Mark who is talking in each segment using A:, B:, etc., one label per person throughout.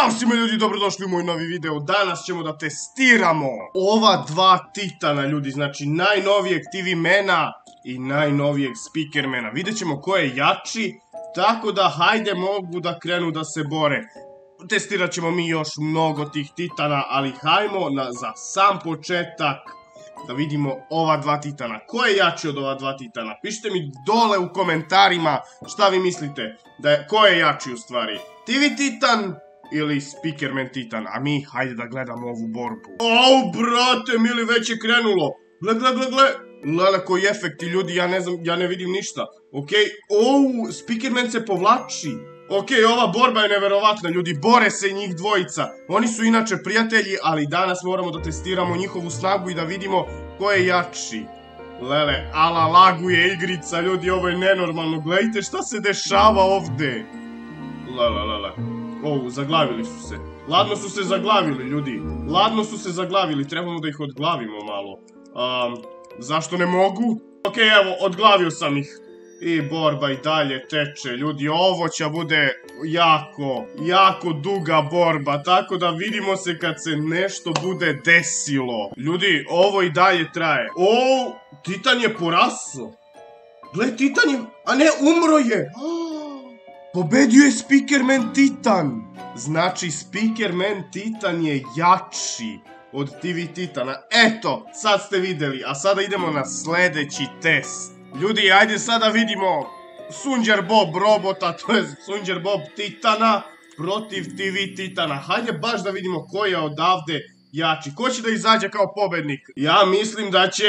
A: Ćao svima ljudi, dobrodošli u moj novi video. Danas ćemo da testiramo ova dva titana, ljudi. Znači, najnovijeg TV Mana i najnovijeg Speakermana. Vidjet ćemo ko je jači, tako da hajde mogu da krenu da se bore. Testirat ćemo mi još mnogo tih titana, ali hajmo za sam početak da vidimo ova dva titana. Ko je jači od ova dva titana? Pišite mi dole u komentarima šta vi mislite. Ko je jači u stvari? TV Titan ili Speakerman Titan? A mi hajde da gledamo ovu borbu. Au, brate, mili, već je krenulo. Gle. Lele, koji efekti, ljudi, ja ne vidim ništa. Okej, Speakerman se povlači. Okej, ova borba je neverovatna, ljudi, bore se njih dvojica. Oni su inače prijatelji, ali danas moramo da testiramo njihovu snagu i da vidimo ko je jači. Lele, ala laguje igrica, ljudi, ovo je nenormalno. Gledajte šta se dešava ovde. Lele. Zaglavili su se. Ladno su se zaglavili, ljudi. Ladno su se zaglavili, trebamo da ih odglavimo malo. Zašto ne mogu? Okej, evo, odglavio sam ih. I borba i dalje teče, ljudi, ovo će bude jako duga borba, tako da vidimo se kad se nešto bude desilo. Ljudi, ovo i dalje traje. Titan je porasao. Gle, Titan je, a ne, umro je. Pobedio je Speakerman Titan. Znači, Speakerman Titan je jači od TV Titana. Eto, sad ste videli, a sada idemo na sledeći test. Ljudi, ajde sada vidimo Sunđer Bob robota, to je Sunđer Bob Titana protiv TV Titana. Hajde baš da vidimo ko je odavde jači. Ko će da izađe kao pobednik? Ja mislim da će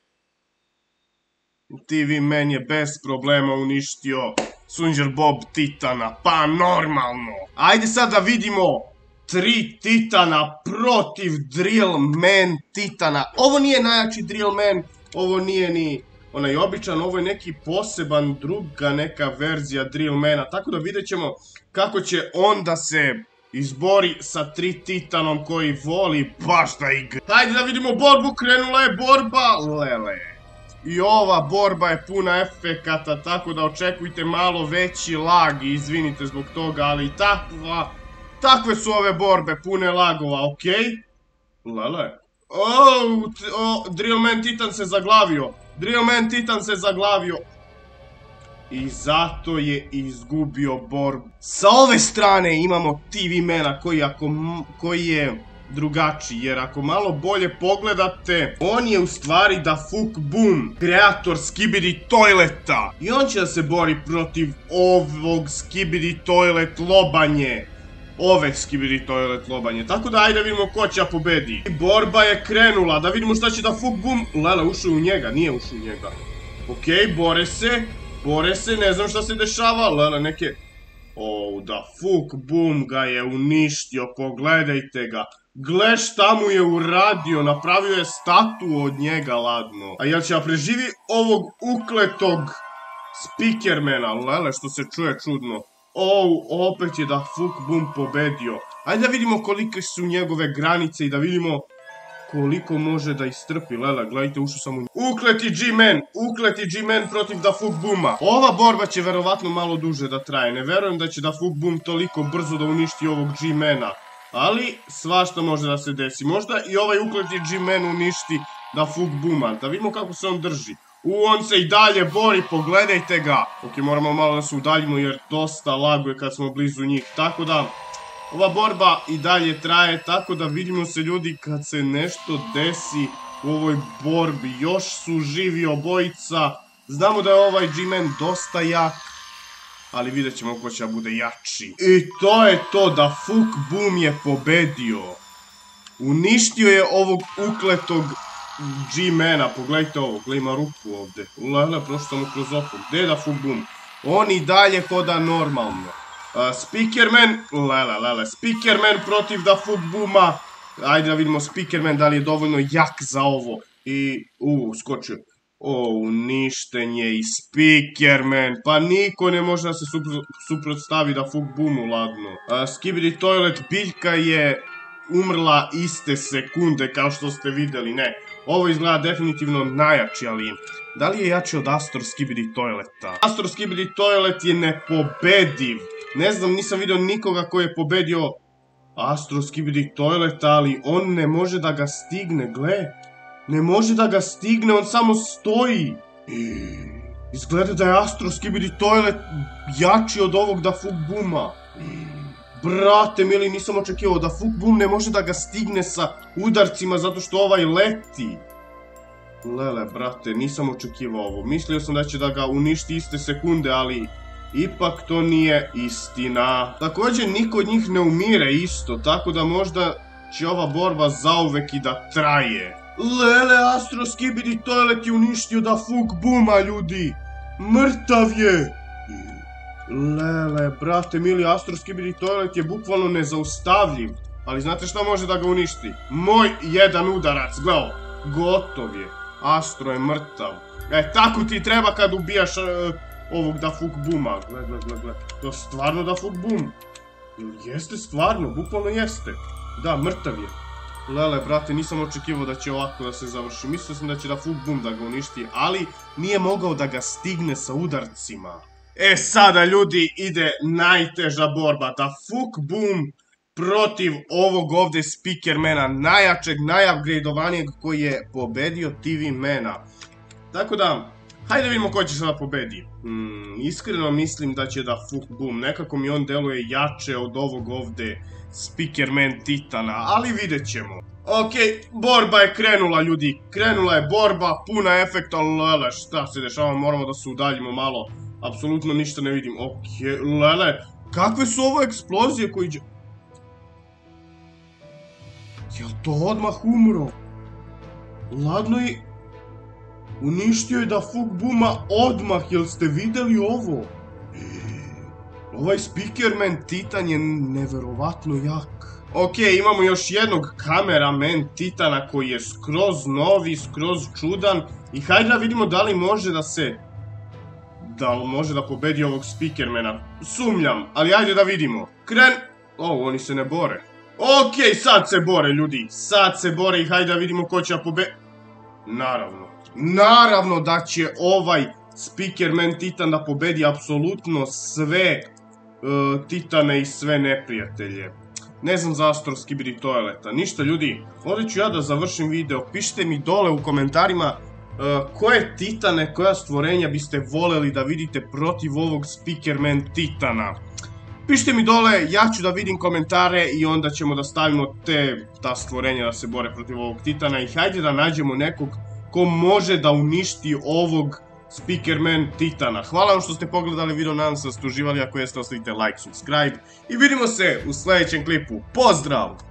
A: TV Man je bez problema uništio Sunđer Bob Titana. Pa normalno. Ajde sad da vidimo 3 Titana protiv Drill Man Titana. Ovo nije najjači Drill Man, ovo nije ni onaj običan, ovo je neki poseban, druga neka verzija Drill Mana, tako da vidjet ćemo kako će on da se izbori sa 3 Titanom koji voli baš da igra. Hajde da vidimo borbu, krenula je borba, lele. I ova borba je puna efekata, tako da očekujte malo veći lag, izvinite zbog toga, ali takve su ove borbe, pune lagova, okej? Lele. Drill Man Titan se zaglavio. I zato je izgubio borbu. Sa ove strane imamo TV Mana koji je drugačiji. Jer ako malo bolje pogledate, on je u stvari Da Fuk Boom, kreator Skibidi Toileta. I on će da se bori protiv ovog Skibidi Toilet Lobanje. Ove Skibidi Toilet Lobanje. Tako da ajde vidimo ko će pobedi. Borba je krenula, da vidimo šta će Da Fuk Boom. Lele, ušao u njega, nije ušao u njega. Okej, bore se, ne znam šta se dešava. Lele, neke... Da Fuk Boom ga je uništio, pogledajte ga. Gle šta mu je uradio, napravio je statu od njega, ladno. A jel će da preživi ovog ukletog Speakermana? Lele, što se čuje čudno. Opet je Da Fuk Boom pobedio. Ajde da vidimo kolike su njegove granice i da vidimo koliko može da istrpi. Lele, gledajte, ušao sam u... Ukleti G-Man protiv Da Fuk Booma. Ova borba će verovatno malo duže da traje. Ne verujem da će Da Fuk Boom toliko brzo da uništi ovog G-Mana. Ali svašta može da se desi. Možda i ovaj ukleti G-Man uništi Da Fuk Booma. Da vidimo kako se on drži. On se i dalje bori, pogledajte ga. Ok, moramo malo da se udaljimo jer dosta laguje kad smo blizu njih. Tako da, ova borba i dalje traje, tako da vidimo se, ljudi, kad se nešto desi u ovoj borbi. Još su živi obojica. Znamo da je ovaj G-Man dosta jak, ali vidjet ćemo ko će bude jači. I to je to, Da Fuk Boom je pobedio. Uništio je ovog ukletog G-Mana, pogledajte ovo, gledaj, ima ruku ovde. Lele, prošao sam mu kroz oko. Gde je Da Fuk Boom? On i dalje hoda normalno. Speakerman, Speakerman protiv Da Fuk Booma. Ajde da vidimo Speakerman da li je dovoljno jak za ovo. I, skočio. Uništen je i Speakerman. Pa niko ne može da se suprotstavi Da Fuk Boomu, ladno. Skibidi Toilet biljka je umrla iste sekunde, kao što ste videli, ne. Ovo izgleda definitivno najjači, ali da li je jači od Astor Skibidi Toileta? Astor Skibidi Toilet je nepobediv. Ne znam, nisam vidio nikoga ko je pobedio Astro Skibidi Toilet, ali on ne može da ga stigne, gle. Ne može da ga stigne, on samo stoji. Izgleda da je Astro Skibidi Toilet jači od ovog Da Fuk Booma. Brate mili, nisam očekivao da Fuk Boom ne može da ga stigne sa udarcima zato što ovaj leti. Lele, brate, nisam očekivao ovo. Mislio sam da će da ga uništi iste sekunde, ali ipak to nije istina. Također, niko od njih ne umire isto, tako da možda će ova borba zauvek i da traje. Lele, Astro Skibidi Toilet je uništio Da Fuk Booma, ljudi. Mrtav je. Lele, brate mili, Astro Skibidi Toilet je bukvalno nezaustavljiv. Ali znate šta može da ga uništi? Moj jedan udarac, gledao. Gotov je. Astro je mrtav. Tako ti treba kad ubijaš ovog Da Fuk Booma. Gle. To je stvarno Da Fuk Boom. Jeste stvarno, bukvalno jeste. Da, mrtav je. Lele, brate, nisam očekivao da će ovako da se završi. Mislio sam da će Da Fuk Boom da ga uništi, ali nije mogao da ga stigne sa udarcima. Sada, ljudi, ide najteža borba. Da Fuk Boom protiv ovog ovdje Speakermana, najjačeg, najupgradeovanijeg koji je pobedio TV-mana. Tako da, hajde vidimo ko će sada pobedi. Iskreno mislim da će Da Fuk Boom, nekako mi on deluje jače od ovog ovdje Speakerman Titana, ali vidjet ćemo. Ok, borba je krenula, ljudi, krenula je borba, puna efekta, lele, šta se dešava, moramo da se udaljimo malo. Apsolutno ništa ne vidim, ok, lele, kakve su ovo eksplozije koji iđe... Jel to odmah umro? Ladno i... Uništio je Da Fuk Booma odmah, jel ste vidjeli ovo? Ovaj Speakerman Titan je neverovatno jak. Ok, imamo još jednog Cameraman Titana koji je skroz novi, skroz čudan. I hajde da vidimo da li može da se... Da li može da pobedi ovog Speakermana. Sumnjam, ali ajde da vidimo. Oni se ne bore. Ok, sad se bore, ljudi. Sad se bore i hajde da vidimo ko će da pobedi. Naravno da će ovaj Speakerman Titan da pobedi apsolutno sve Titane i sve neprijatelje. Ne znam za Astro Skibidi Toileta. Ništa, ljudi, ovdje ću ja da završim video. Pišite mi dole u komentarima koje Titane, koja stvorenja biste voljeli da vidite protiv ovog Speakerman Titana. Pišite mi dole, ja ću da vidim komentare i onda ćemo da stavimo ta stvorenja da se bore protiv ovog Titana i hajde da nađemo nekog ko može da uništi ovog Speakerman Titana. Hvala vam što ste pogledali video, nadam se da ste uživali, ako jeste ostavite like, subscribe i vidimo se u sljedećem klipu. Pozdrav!